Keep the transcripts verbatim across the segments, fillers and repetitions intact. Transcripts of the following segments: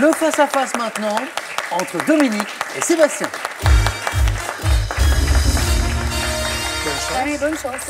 Le face-à-face maintenant entre Dominique et Sébastien. Bonne chance. Allez, bonne chance.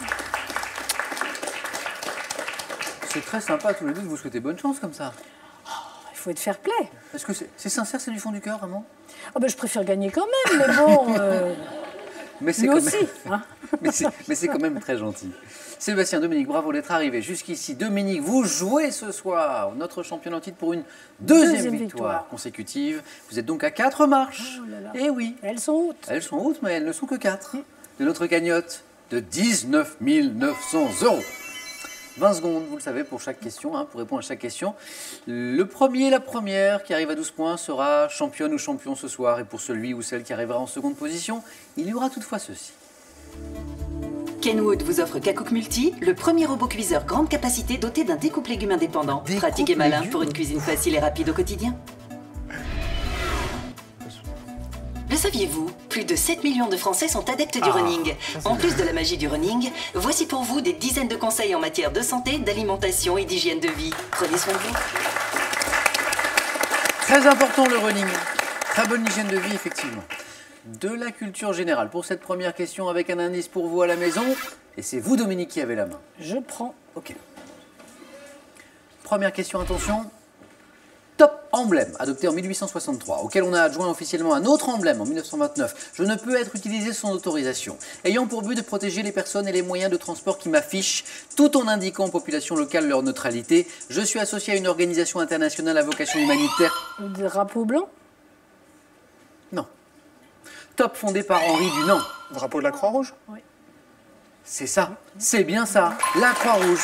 C'est très sympa tous les deux de vous souhaiter bonne chance comme ça. Il faut être fair play. Est-ce que c'est sincère, c'est du fond du cœur, vraiment? Oh ben, je préfère gagner quand même, mais bon... Euh... Mais c'est Nous quand aussi. même... Hein. mais c'est quand même très gentil. Sébastien, Dominique, bravo d'être arrivé jusqu'ici. Dominique, vous jouez ce soir notre championne en titre pour une deuxième, Deuxième victoire, victoire. consécutive. Vous êtes donc à quatre marches. Oh là là. Et oui, Elles sont hautes. elles sont hautes, mais elles ne sont que quatre. De notre cagnotte de dix-neuf mille neuf cents euros. vingt secondes, vous le savez, pour chaque question, hein, pour répondre à chaque question. Le premier, la première, qui arrive à douze points, sera championne ou champion ce soir. Et pour celui ou celle qui arrivera en seconde position, il y aura toutefois ceci. Kenwood vous offre Kakook Multi, le premier robot cuiseur grande capacité doté d'un découpe légumes indépendant. Découpe Pratique et malin légumes. pour une cuisine facile et rapide au quotidien. Le saviez-vous? Plus de sept millions de Français sont adeptes du Ah, running. ça, c'est En bien. plus de la magie du running, voici pour vous des dizaines de conseils en matière de santé, d'alimentation et d'hygiène de vie. Prenez soin de vous. Très important le running. Très bonne hygiène de vie, effectivement. De la culture générale. Pour cette première question, avec un indice pour vous à la maison. Et c'est vous, Dominique, qui avez la main. Je prends. Ok. Première question, attention. Top emblème, adopté en mille huit cent soixante-trois, auquel on a adjoint officiellement un autre emblème en mille neuf cent vingt-neuf. Je ne peux être utilisé sans autorisation, ayant pour but de protéger les personnes et les moyens de transport qui m'affichent, tout en indiquant aux populations locales leur neutralité. Je suis associé à une organisation internationale à vocation humanitaire. Le drapeau blanc. Non. Top fondé par Henri Dunant. Drapeau de la Croix-Rouge? C'est ça, c'est bien ça, la Croix-Rouge.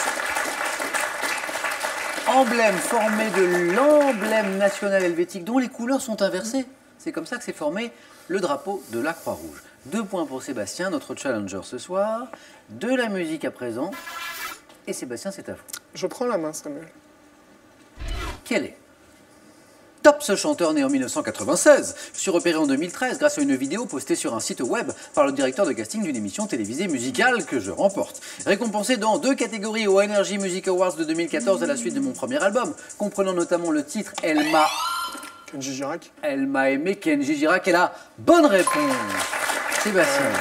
Emblème formé de l'emblème national helvétique dont les couleurs sont inversées. C'est comme ça que s'est formé le drapeau de la Croix-Rouge. Deux points pour Sébastien, notre challenger ce soir. De la musique à présent. Et Sébastien, c'est à vous. Je prends la main, Samuel. Quel est Top, ce chanteur né en mille neuf cent quatre-vingt-seize. Je suis repéré en deux mille treize grâce à une vidéo postée sur un site web par le directeur de casting d'une émission télévisée musicale que je remporte. Récompensé dans deux catégories au Energy Music Awards de deux mille quatorze à la suite de mon premier album, comprenant notamment le titre Elle m'a... Kenji Girac? Elle m'a aimé, Kenji Girac est la bonne réponse. Sébastien.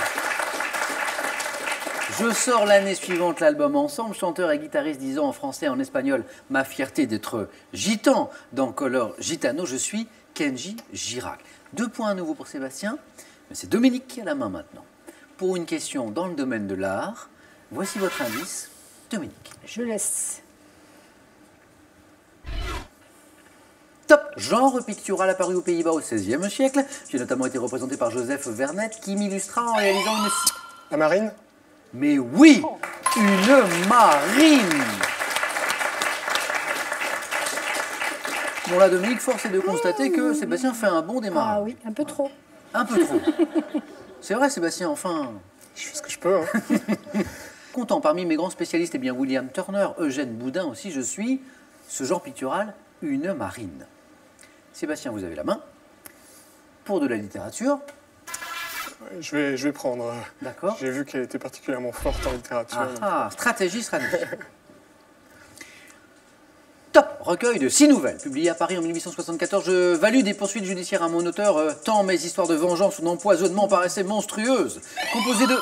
Je sors l'année suivante l'album Ensemble, chanteur et guitariste disant en français et en espagnol ma fierté d'être gitan dans Color Gitano, je suis Kenji Girac. Deux points à nouveau pour Sébastien, mais c'est Dominique qui a la main maintenant. Pour une question dans le domaine de l'art, voici votre indice, Dominique. Je laisse. Top, genre pictural apparu aux Pays-Bas au seizième siècle. J'ai notamment été représenté par Joseph Vernet qui m'illustra en réalisant une... La marine? Mais oui, une marine. Bon là, Dominique, force est de constater que Sébastien fait un bon démarrage. Ah oui, un peu trop. Un peu trop. C'est vrai, Sébastien, enfin... Je fais ce que je peux. Hein. Content, parmi mes grands spécialistes, eh bien William Turner, Eugène Boudin aussi, je suis, ce genre pictural, une marine. Sébastien, vous avez la main. Pour de la littérature. Je vais, je vais prendre. D'accord. J'ai vu qu'elle était particulièrement forte en littérature. Ah, ah, stratégie, stratégie. Top, recueil de six nouvelles, publié à Paris en mille huit cent soixante-quatorze. Je value des poursuites judiciaires à mon auteur, euh, tant mes histoires de vengeance ou d'empoisonnement paraissaient monstrueuses. Composé de...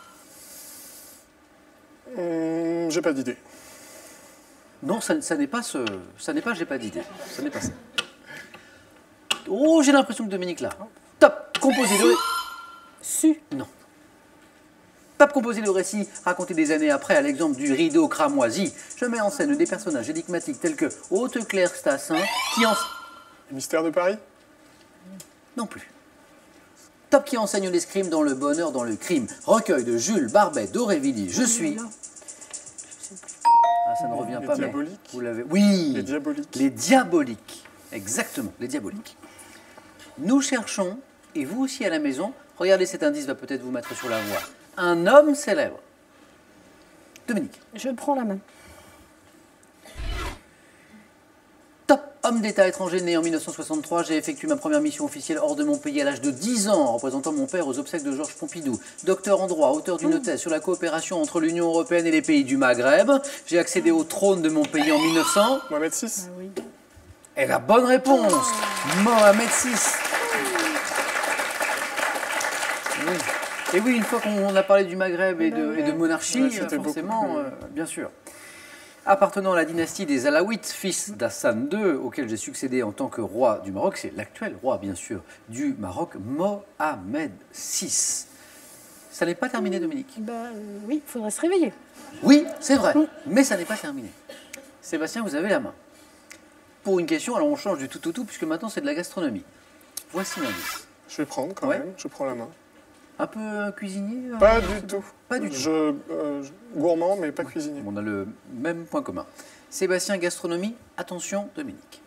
Hum, J'ai pas d'idée. Non, ça, ça n'est pas ce... Ça n'est pas j'ai pas d'idée. Ça n'est pas ça. Oh, j'ai l'impression que Dominique là. Top, composé de... Su. Non. Top, composé de récits racontés des années après, à l'exemple du rideau cramoisi. Je mets en scène des personnages énigmatiques tels que Haute-Claire Stassin, qui en... Les mystères de Paris? Non plus. Top, qui enseigne l'escrime dans le bonheur, dans le crime. Recueil de Jules Barbet d'Aurevilly. Je suis... Ah, ça ne revient Les pas, Diaboliques. mais vous l'avez... Oui. Les Diaboliques. Les Diaboliques. Exactement, les Diaboliques. Nous cherchons, et vous aussi à la maison, regardez, cet indice va peut-être vous mettre sur la voie. Un homme célèbre. Dominique. Je prends la main. Top, homme d'État étranger né en mille neuf cent soixante-trois. J'ai effectué ma première mission officielle hors de mon pays à l'âge de dix ans, en représentant mon père aux obsèques de Georges Pompidou. Docteur en droit, auteur d'une thèse sur la coopération entre l'Union européenne et les pays du Maghreb. J'ai accédé au trône de mon pays en mille neuf cents. Mohamed six? Ah oui. est la bonne réponse. Mohamed six. Oui. Et oui, une fois qu'on a parlé du Maghreb et de, et de monarchie, Ouais, c'était forcément, beaucoup plus- euh, bien sûr. Appartenant à la dynastie des Alaouites, fils d'Hassan deux, auquel j'ai succédé en tant que roi du Maroc, c'est l'actuel roi, bien sûr, du Maroc, Mohamed six. Ça n'est pas terminé, Dominique? Ben, euh, oui, il faudrait se réveiller. Oui, c'est vrai, mais ça n'est pas terminé. Sébastien, vous avez la main. Pour une question, alors on change du tout au tout, puisque maintenant c'est de la gastronomie. Voici l'indice. Je vais prendre quand Ouais. même. Je prends la main. Un peu euh, cuisinier euh, Pas du tout. Pas du tout. Je, euh, je- gourmand, mais pas cuisinier. On a le même point commun. Sébastien, gastronomie, attention, Dominique.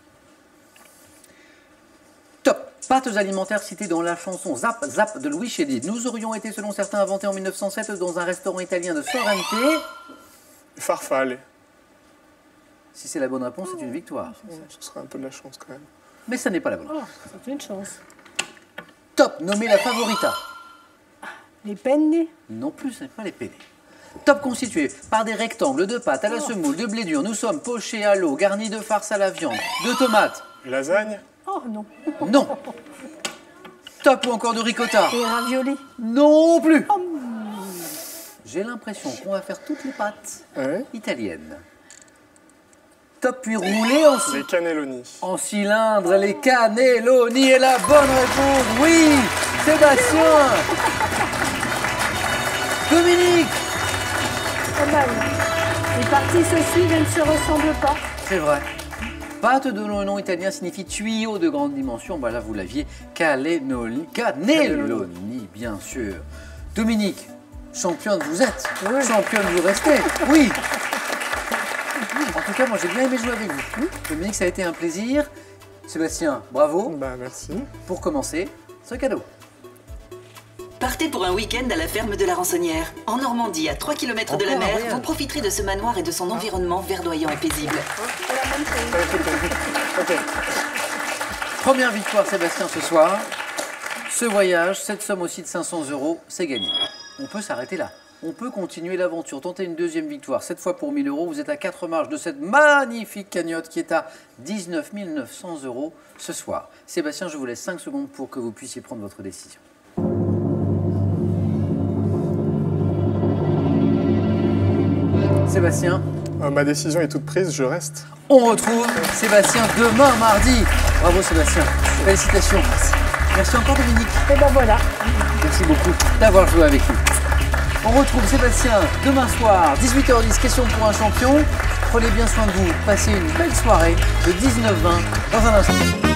Top. Pâtes alimentaires citées dans la chanson Zap Zap de Louis Chédid. Nous aurions été, selon certains, inventés en mille neuf cent sept dans un restaurant italien de Sorrente. Farfalle. Si c'est la bonne réponse, c'est une victoire. Ce serait un peu de la chance quand même. Mais ça n'est pas la bonne. Oh, c'est une chance. Top. Nommé la favorita. Les penne. Non plus, ce n'est pas les penne. Top constitué par des rectangles de pâte à la semoule, de blé dur. Nous sommes pochés à l'eau, garnis de farce à la viande, de tomates. Lasagne. Oh non. Non. Top ou encore de ricotta. Les raviolis. Non plus. J'ai l'impression qu'on va faire toutes les pâtes Ouais. italiennes. Top puis roulé en, ci- Les cannelloni. en cylindre, les cannelloni est la bonne réponse. Oui, Sébastien. Dominique. Pas mal. Les parties se suivent et ne se ressemblent pas. C'est vrai. Pâte de nom italien signifie tuyau de grande dimension. Bah là, vous l'aviez. Cannelloni. Cannelloni, bien sûr. Dominique, championne vous êtes. Championne vous restez. Oui. En tout cas, moi, j'ai bien aimé jouer avec vous. Dominique, ça a été un plaisir. Sébastien, bravo. Bah merci. Pour commencer, ce cadeau. Partez pour un week-end à la ferme de la Rançonnière. En Normandie, à trois kilomètres de la Encore un mer, voyage. vous profiterez de ce manoir et de son environnement verdoyant et paisible. Ok. Première victoire, Sébastien, ce soir. Ce voyage, cette somme aussi de cinq cents euros, c'est gagné. On peut s'arrêter là. On peut continuer l'aventure, tenter une deuxième victoire. Cette fois pour mille euros, vous êtes à quatre marches de cette magnifique cagnotte qui est à dix-neuf mille neuf cents euros ce soir. Sébastien, je vous laisse cinq secondes pour que vous puissiez prendre votre décision. Sébastien, Euh, ma décision est toute prise, je reste. on retrouve Sébastien demain mardi. Bravo Sébastien, félicitations. Merci encore Dominique. Et ben voilà. Merci beaucoup d'avoir joué avec nous. On retrouve Sébastien demain soir, dix-huit heures dix, question pour un champion. Prenez bien soin de vous, passez une belle soirée de dix-neuf vingt dans un instant.